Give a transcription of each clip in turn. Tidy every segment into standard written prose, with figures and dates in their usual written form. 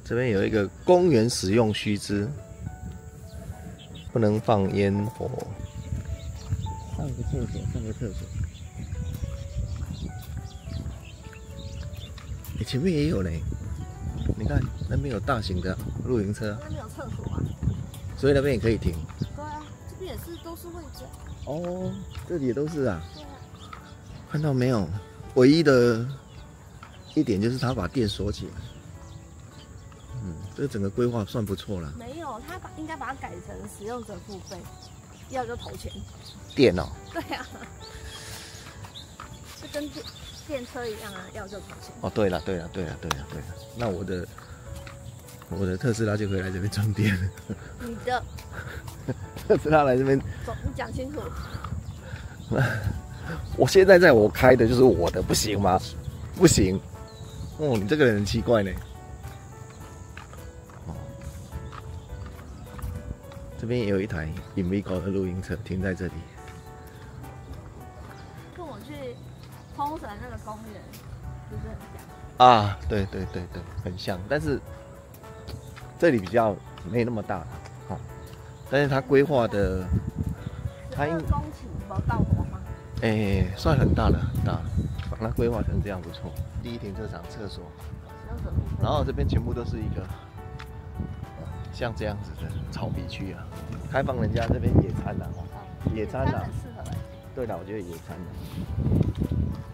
这边有一个公园使用须知，不能放烟火。上个厕所，上个厕所。前面也有嘞，你看那边有大型的露营车。 那边有厕所啊， 所以那边也可以停。 对啊，这边也是都是位置。 哦，这里也都是啊。 对啊。 看到没有？唯一的一点就是他把店锁起来。这个整个规划算不错了。 没有，他应该把它改成使用者付费，要就投钱。 店哦。 对啊，就跟电车一样啊，要就投钱。 哦，对了，那我的特斯拉就可以来这边充电了。 你的特斯拉来这边， 你讲清楚。 我现在我开的就是我的，不行吗？不行。哦，你这个人很奇怪呢。哦，这边也有一台 Invigo 的露营车停在这里。 跟我去冲绳那个公园，是不是很像？ 啊，对，很像，但是这里比较没那么大，哦，但是它规划的，它 12公顷有到过吗？ 算很大了，很大了，把它规划成这样不错。第一停车场厕所，然后这边全部都是一个像这样子的草皮区啊，开放人家这边野餐啊，野餐啊， 很适合来。 对了，我觉得野餐的。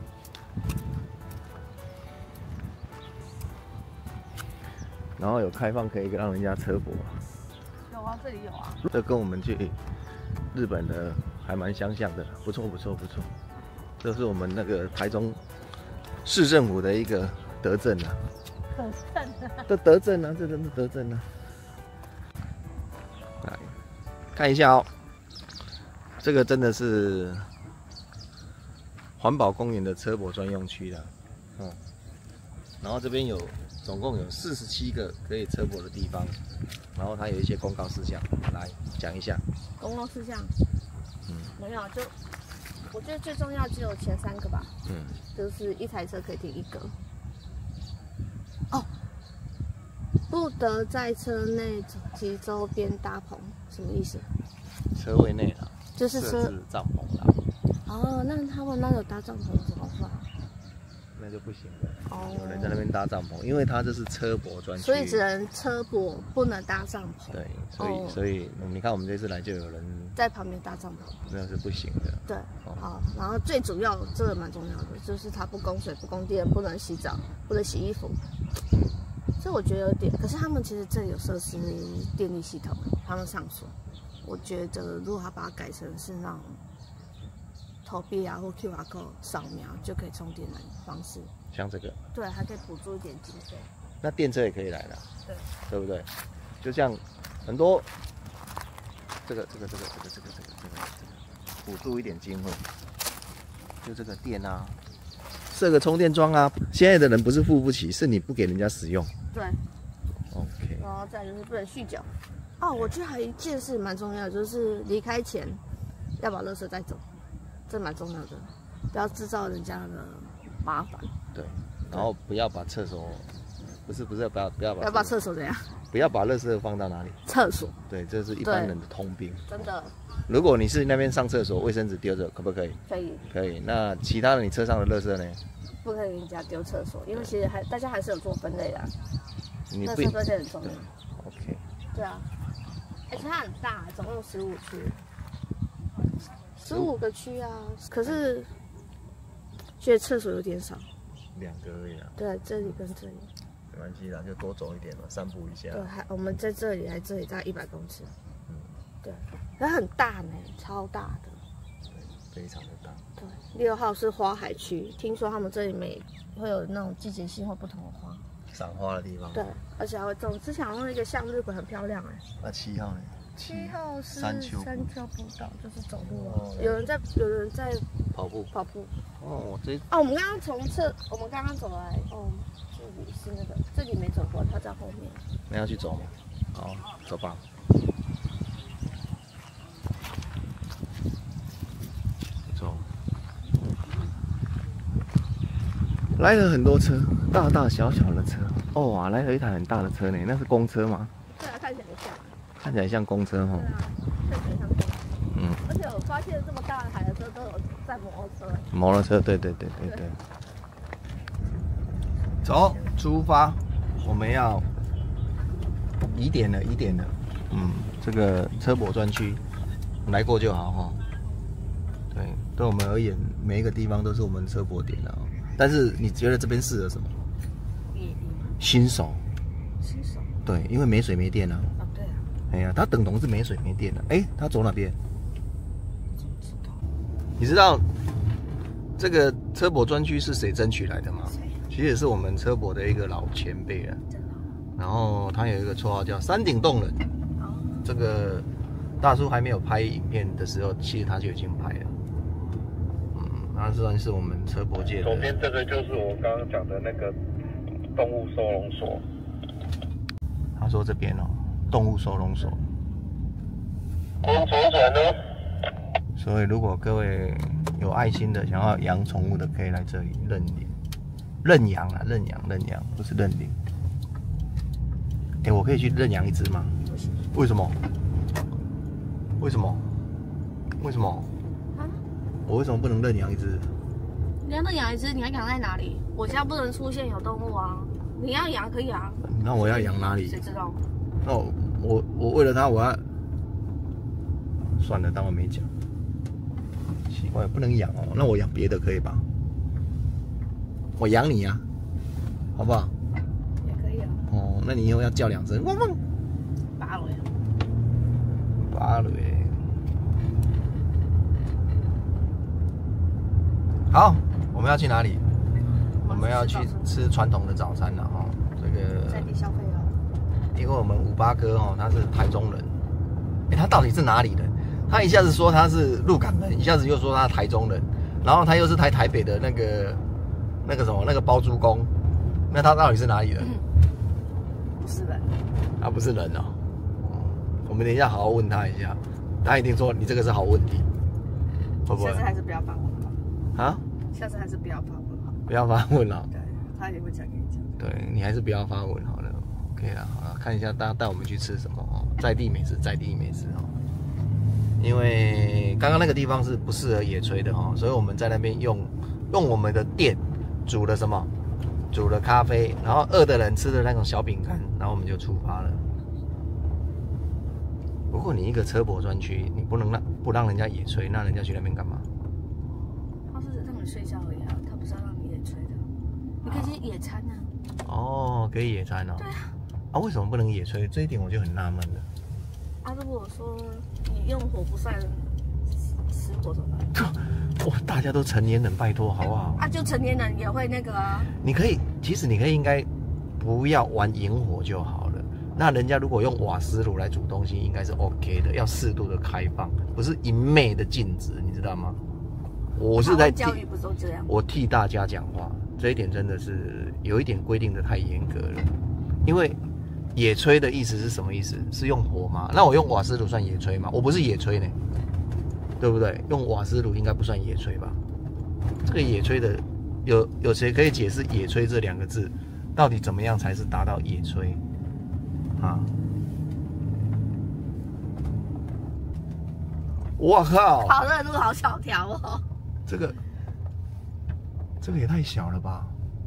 然后有开放可以让人家车泊。 有啊，这里有啊。 这跟我们去日本的还蛮相像的，不错。这是我们那个台中市政府的一个德政啊。德政啊，这真的德政啊。来看一下哦，这个真的是环保公园的车泊专用区的，然后这边总共有47个可以车泊的地方，然后它有一些公告事项，来讲一下。 公共事项，没有，就我觉得最重要只有前3个吧，就是一台车可以停1个。哦，不得在车内及周边搭棚，什么意思？ 车位内啊， 就是设置帐篷啦。 哦，那他们那有搭帐篷怎么办？ 那就不行了。有人在那边搭帐篷，因为它这是车泊专区， 所以只能车泊，不能搭帐篷。 对，所以你看我们这次来就有人在旁边搭帐篷， 那是不行的。 对，好，然后最主要这个蛮重要的，就是它不供水、不供电、不能洗澡、不能洗衣服。这我觉得有点，可是他们其实这里有设施电力系统，他们上锁。我觉得如果他把它改成是那种投币啊或 QR code 扫描就可以充电的方式， 像这个， 对，还可以补助一点经费。 那电车也可以来了， 对， 对不对？就像很多这个补助一点经费，就这个电啊，设个充电桩啊。现在的人不是付不起，是你不给人家使用。 对 ，OK。 然后再就是不能酗酒。哦，我觉得还有一件事蛮重要的，就是离开前要把垃圾带走，这蛮重要的，不要制造人家的麻烦。 对，然后不要把厕所，不是不要把厕所怎样？ 不要把垃圾放到哪里？ 厕所。 对，这是一般人的通病。 真的。 如果你是那边上厕所，卫生纸丢着，可不可以？ 可以。 可以。那其他的你车上的垃圾呢？ 不可以人家丢厕所，因为其实大家还是有做分类的。 你垃圾分类很重要。 OK。 对啊。而且它很大，总共15区，15个区啊。可是觉得厕所有点少 ，2个而已啊。 对，这里跟这里。 没关系啦，就多走一点嘛，散步一下。 对，我们在这里，这里大概100公尺。对，它很大呢，超大的。 对，非常的大。 对，6号是花海区，听说他们这里会有那种季节性或不同的花。 赏花的地方。对， 而且还会种。之前好像那个向日葵很漂亮哎。 那7号呢 ？7号是山丘步道，就是走路啊。 哦、 有人在跑步。哦， 我们刚刚走来，这里是那个，这里没走过，它在后面。 那要去走吗？好，走吧。走。 来了很多车，大大小小的车。哦哇，来了一台很大的车呢，那是公车吗？ 对啊，看起来像。 看起来像公车哈。 对啊，看起来像公车。而且我发现这么大台的车都有载摩托车。 摩托车，对。走，出发，我们要移点了。这个车博专区来过就好哈。对，对我们而言，每一个地方都是我们车博点的。但是你觉得这边适合什么？新手。新手。对，因为没水没电啊。对啊。哎呀，他等同是没水没电了。哎，他走哪边？你知道这个车博专区是谁争取来的吗？其实也是我们车博的一个老前辈啊。然后他有一个绰号叫山顶洞人。这个大叔还没有拍影片的时候，其实他就已经拍了。他算是我们车博界的。 左边这个就是我刚刚讲的那个动物收容所。 他说这边哦，动物收容所。 往左转呢。 所以如果各位有爱心的，想要养宠物的，可以来这里认养，不是认领。我可以去认养一只吗？为什么？为什么？我为什么不能认养一只？ 你要认养一只，你要养在哪里？我家不能出现有动物啊！你要养可以啊。 那我要养哪里？ 谁知道？ 那我为了它，我要算了，当我没讲。奇怪，不能养哦。那我养别的可以吧？我养你啊，好不好？ 也可以啊。 哦，那你以后要叫2声，汪汪。芭蕾。好，我们要去哪里？我们要去吃传统的早餐了哈。这个在地消费哦。 因为我们58哥哦，他是台中人。他到底是哪里人？他一下子说他是鹿港人，一下子又说他是台中人，然后他又是台北的那个什么那个包租公，那他到底是哪里人？ 不是人。 他不是人哦。我们等一下好好问他一下，他一定说你这个是好问题，会不会？ 下次还是不要发问好。 啊？ 下次还是不要发问好。 不要发问了。 对，他也会讲给你讲。 对你还是不要发问好了。OK 了，好了，看一下大家带我们去吃什么哦，在地美食哦。因为刚刚那个地方是不适合野炊的哦，所以我们在那边用我们的店煮了什么？煮了咖啡，然后饿的人吃的那种小饼干，然后我们就出发了。不过你一个车博专区，你不能让人家野炊，那人家去那边干嘛？ 他是让你睡觉而已啊，他不是要让你野炊的。你可以去野餐啊。 哦，可以野餐哦。 对啊。 啊，为什么不能野炊？这一点我就很纳闷了。 啊，如果说你用火不算失火怎么办？ 哇，大家都成年人，拜托好不好？ 啊，就成年人也会那个啊。 其实你可以应该不要玩引火就好了。那人家如果用瓦斯炉来煮东西，应该是 OK 的，要适度的开放，不是一昧的禁止，你知道吗？我是在教育不都这样？ 我替大家讲话，这一点真的是有一点规定的太严格了。因为野炊的意思是什么意思？是用火吗？那我用瓦斯炉算野炊吗？我不是野炊呢，对不对？用瓦斯炉应该不算野炊吧？这个野炊的有谁可以解释野炊这2个字到底怎么样才是达到野炊？啊！我靠！ 跑的路好小条哦。 这个也太小了吧！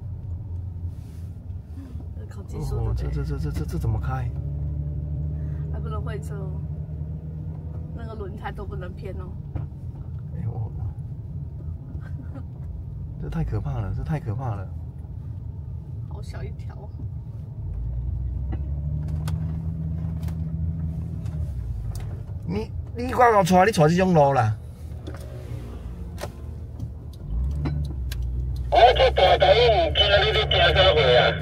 考技术的。 这怎么开？ 还不能会车哦，那个轮胎都不能偏哦。 这太可怕了！这太可怕了！ 好小一条。 你赶快带你带这种路啦！ 我这大台唔惊你咧行啥货啊？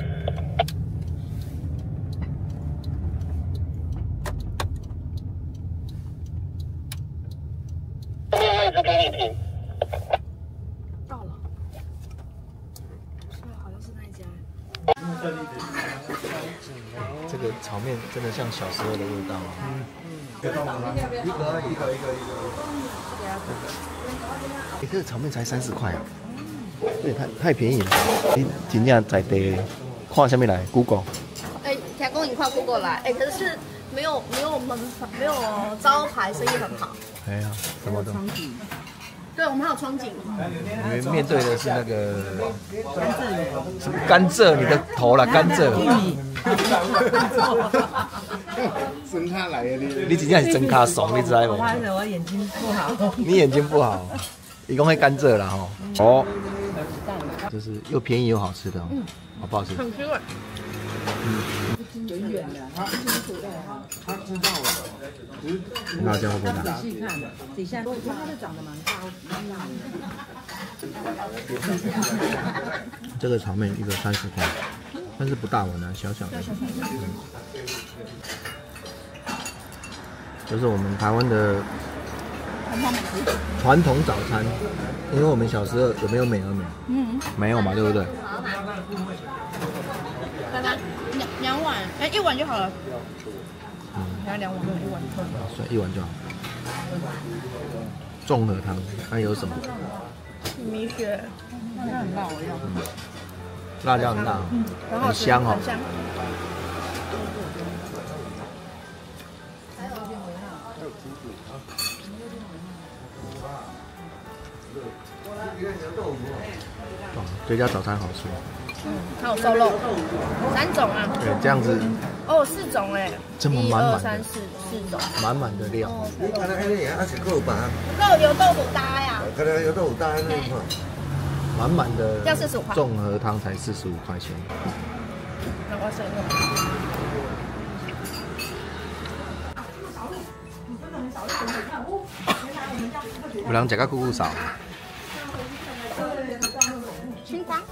这个位置给你停。 到了。对，好像是那一家。 这个炒面真的像小时候的味道啊！一个。这个炒面才30块啊！ 对，太便宜了。你真正在地看什么来 ？Google。 哎，田公你快 Google 来，哎，可是没有门牌，没有招牌，生意很好。 哎呀，什么的？ 对，我们还有窗景。 你们面对的是那个什么甘蔗？你的头啦，甘蔗。 真卡来的你真正是真卡怂，你知道不？ 我眼睛不好。 你眼睛不好，一共会甘蔗啦吼。哦，就是又便宜又好吃的，好不好吃？ 很 Q 哎。 远远的，他知道了。 辣椒不大。 仔细看，底下我觉得它就长得蛮高蛮大的。 这个炒面一个30块，但是不大碗啊，小小的。就是我们台湾的传统早餐，因为我们小时候有没有美而美？没有嘛，对不对？ 拜拜，2碗，哎，1碗就好了。你要2碗，1碗。 算1碗就好。综合汤，还有什么？ 米血， 那很辣，我要。 辣椒很大，很香哦。 很香。 哇，这家早餐好吃。 还有瘦肉，3种啊。 对，这样子。 哦，4种哎。 这么满满的。 1、2、3、4，4种。 满满的料。 你看那个也是够吧？ 肉油豆腐搭呀。 可能有豆腐搭那一块。 满满的。 要45块。 综合汤才45块钱。 那我选一个。 有人吃个酷酷少。 青瓜。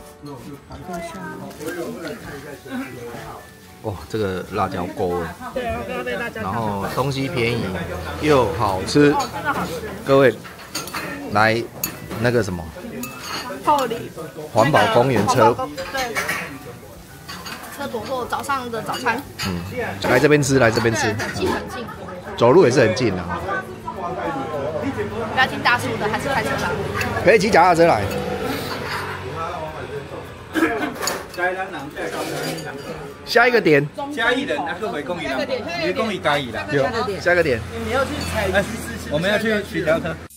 哇，这个辣椒够味。 对，然后跟它对辣椒。 然后东西便宜又好吃。 哦，真的好吃。 各位，来那个什么？ 后里。 环保公园车。 对。车躲过早上的早餐。 来这边吃，来这边吃。 很近很近。 走路也是很近的。 不要听大叔的，还是开车吧。 可以骑脚踏车来。下一个点。 嘉义人，那个回公宜啦，回公宜嘉义啦。 有下一个点。 我们要去取条科。